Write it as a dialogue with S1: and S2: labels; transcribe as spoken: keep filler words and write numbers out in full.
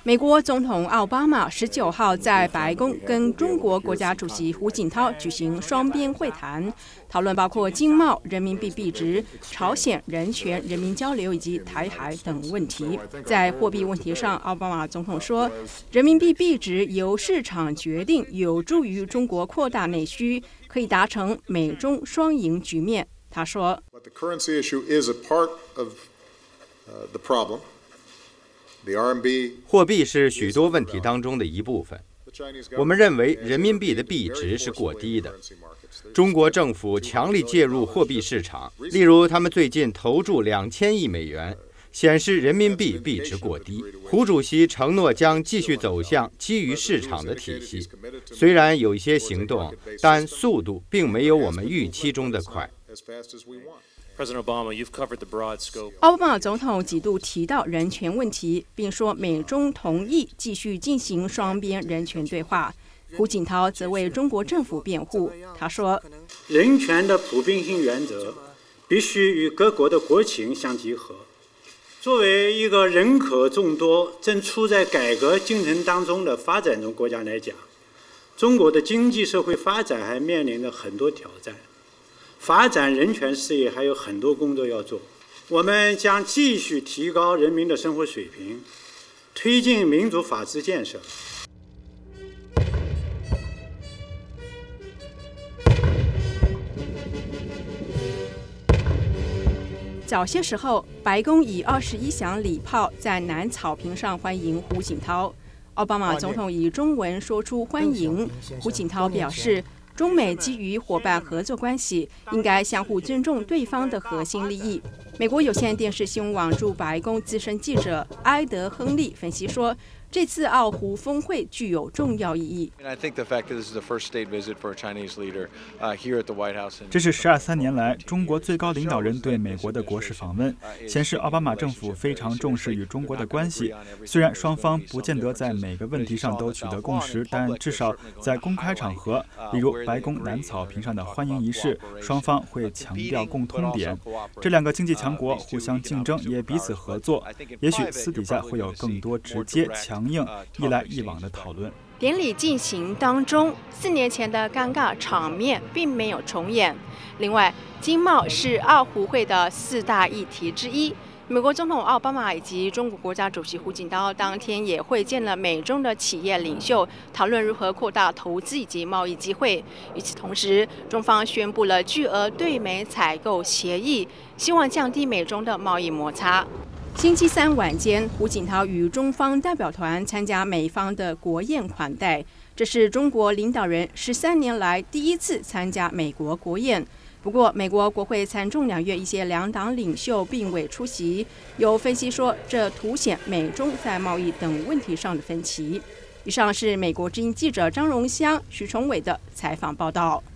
S1: 美国总统奥巴马十九号在白宫跟中国国家主席胡锦涛举行双边会谈，讨论包括经贸、人民币币值、朝鲜人权、人民交流以及台海等问题。在货币问题上，奥巴马总统说，人民币币值由市场决定，有助于中国扩大内需，可以达成美中双赢局面。他说。
S2: 货币是许多问题当中的一部分。我们认为人民币的币值是过低的。中国政府强力介入货币市场，例如他们最近投注两千亿美元，显示人民币币值过低。胡主席承诺将继续走向基于市场的体系，虽然有一些行动，但速度并没有我们预期中的快。
S1: 奥巴马总统几度提到人权问题，并说美中同意继续进行双边人权对话。胡锦涛则为中国政府辩护，他说：“
S3: 人权的普遍性原则必须与各国的国情相结合。作为一个人口众多、正处在改革进程当中的发展中国家来讲，中国的经济社会发展还面临着很多挑战。”发展人权事业还有很多工作要做，我们将继续提高人民的生活水平，推进民主法治建设。
S1: 早些时候，白宫以二十一响礼炮在南草坪上欢迎胡锦涛。奥巴马总统以中文说出欢迎，胡锦涛表示。中美基于伙伴合作关系，应该相互尊重对方的核心利益。美国有线电视新闻网驻白宫资深记者埃德·亨利分析说，这次奥胡峰会具有重要意义。
S4: 这是十二三年来中国最高领导人对美国的国事访问，显示奥巴马政府非常重视与中国的关系。虽然双方不见得在每个问题上都取得共识，但至少在公开场合，例如白宫南草坪上的欢迎仪式，双方会强调共通点。这两个经济强国互相竞争，也彼此合作。也许私底下会有更多直接、强硬、一来一往的讨论。
S1: 典礼进行当中，四年前的尴尬场面并没有重演。另外，经贸是奥胡会的四大议题之一。美国总统奥巴马以及中国国家主席胡锦涛当天也会见了美中的企业领袖，讨论如何扩大投资以及贸易机会。与此同时，中方宣布了巨额对美采购协议，希望降低美中的贸易摩擦。星期三晚间，胡锦涛与中方代表团参加美方的国宴款待，这是中国领导人十三年来第一次参加美国国宴。不过，美国国会参众两院一些两党领袖并未出席。有分析说，这凸显美中在贸易等问题上的分歧。以上是美国之音记者张荣香、许崇伟的采访报道。